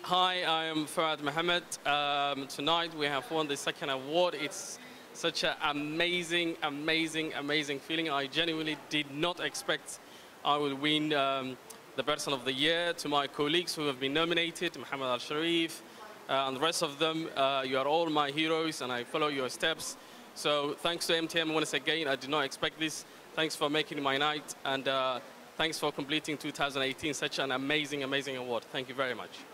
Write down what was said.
Hi, I am FUAD MAHAMED. Tonight we have won the second award. It's such an amazing, amazing feeling. I genuinely did not expect I would win the Person of the Year. To my colleagues who have been nominated, Mohammed Al-Sharif, and the rest of them, you are all my heroes and I follow your steps. So thanks to MTM once again. I did not expect this. Thanks for making my night, and thanks for completing 2018, such an amazing award. Thank you very much.